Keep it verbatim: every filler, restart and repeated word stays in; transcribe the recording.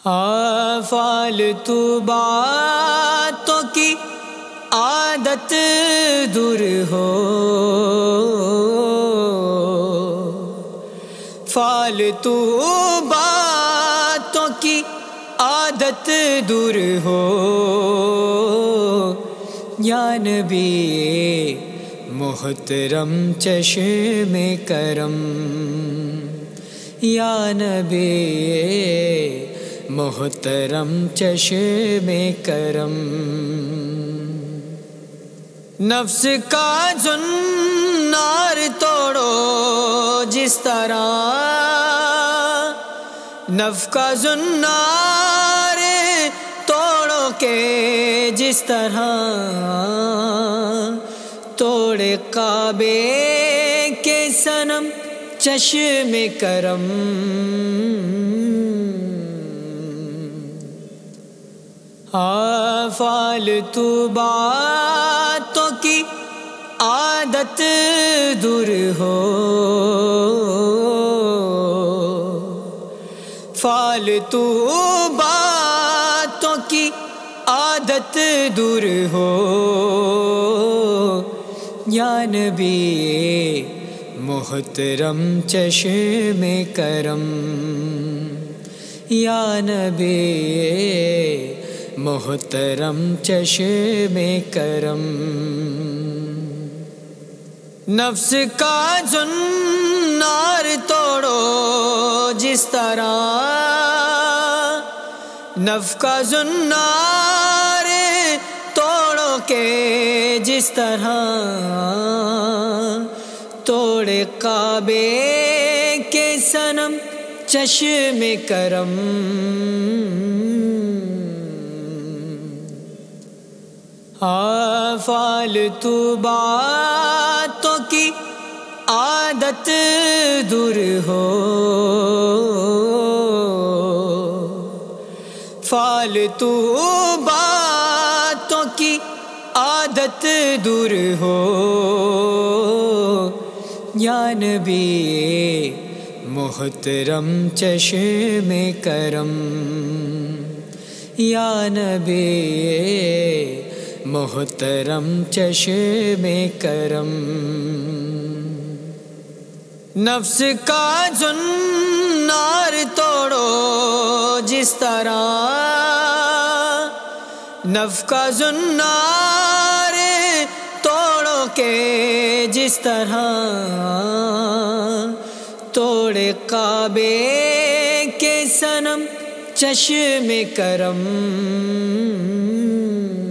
ہاں فالتو باتوں کی عادت دور ہو، فالتو باتوں کی عادت دور ہو، یا نبی محترم چشم کرم، یا نبی محترم چشم کرم۔ نفس کا زنار توڑو جس طرح، نفس کا زنار توڑو کہ جس طرح توڑے کعبے کے صنم چشم کرم۔ ہاں فالتو باتوں کی عادت دور ہو، فالتو باتوں کی عادت دور ہو، یا نبی محترم چشم کرم، یا نبی محترم چشم کرم۔ نفس کا زنار توڑو جس طرح، نفس کا زنار توڑو کہ جس طرح توڑے کعبے کے صنم چشم کرم۔ ہاں فالتو باتوں کی عادت دور ہو، فالتو باتوں کی عادت دور ہو، یا نبی محترم چشم کرم، یا نبی محترم چشم کرم۔ نفس کا زنار توڑو جس طرح، نفس کا زنار توڑو کہ جس طرح توڑے کعبے کے صنم چشم کرم۔